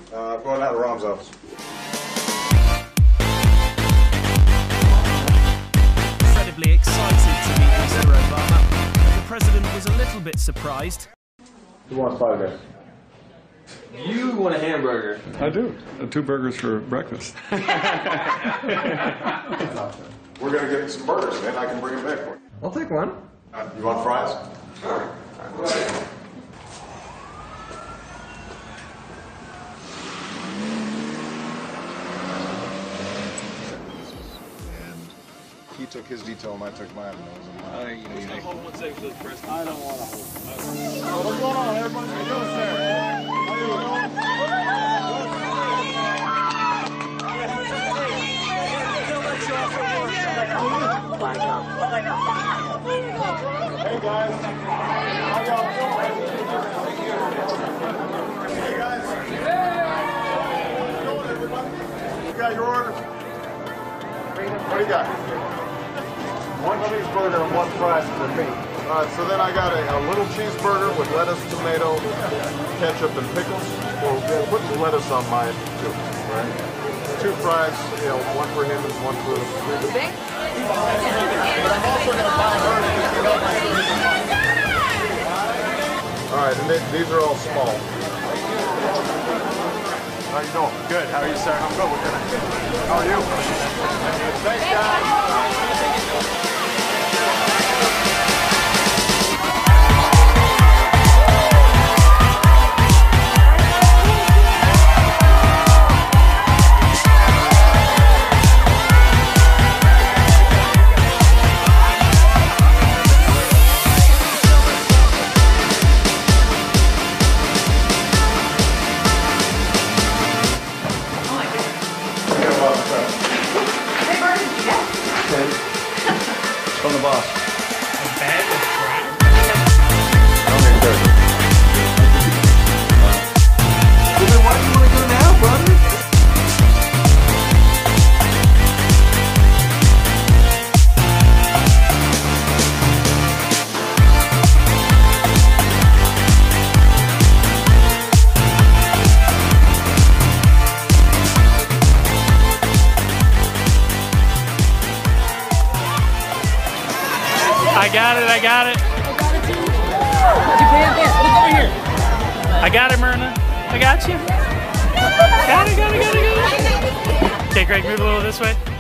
I'm going out to Rom's office. Incredibly excited to meet Mr. Obama. The president was a little bit surprised. Who wants five guys? You want a hamburger. I do. 2 burgers for breakfast. We're going to get some burgers, man. I can bring them back for you. I'll take one. You want fries? Sure. He took his detail and I took mine. Hold one second for the president. I don't want to hold. What's going on, everybody? How you doing, sir? How you doing? Hey guys, how y'all doing? Hey guys, how you doing, everybody? You got your order? What do you got? One cheeseburger and 1 fries for me. All right, so then I got a little cheeseburger with lettuce, tomato, ketchup, and pickles. Well, put the lettuce on mine too, right? 2 fries, 1 for him and 1 for me. But I'm also going to buy her. All right, and these are all small. How you doing? Good. How are you, sir? I'm good. What can I do? How are you? Thanks, guys. From the boss. A bag of crap? I don't need burger. Well, then why do you want to go now, brother? I got it, I got it. Look over here. I got it, Myrna. I got you. Got it. Okay, Greg, move a little this way.